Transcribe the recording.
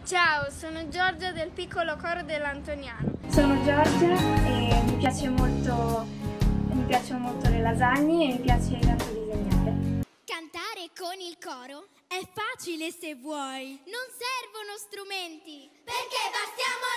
Ciao, sono Giorgia del piccolo coro dell'Antoniano. Sono Giorgia e mi piacciono molto le lasagne e mi piace tanto disegnare. Cantare con il coro è facile se vuoi. Non servono strumenti, perché bastiamo